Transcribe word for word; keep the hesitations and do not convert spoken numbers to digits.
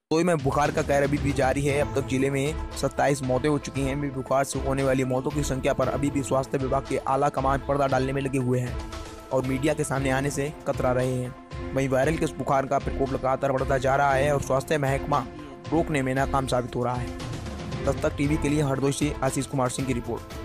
हरदोई में बुखार का कहर अभी भी जारी है। अब तक जिले में सत्ताईस मौतें हो चुकी हैं। बुखार से होने वाली मौतों की संख्या पर अभी भी स्वास्थ्य विभाग के आला कमान पर्दा डालने में लगे हुए हैं और मीडिया के सामने आने से कतरा रहे हैं। वहीं वायरल के बुखार का प्रकोप लगातार बढ़ता जा रहा है और स्वास्थ्य महकमा रोकने में नाकाम साबित हो रहा है। तब तक टीवी के लिए हरदोई से आशीष कुमार सिंह की रिपोर्ट।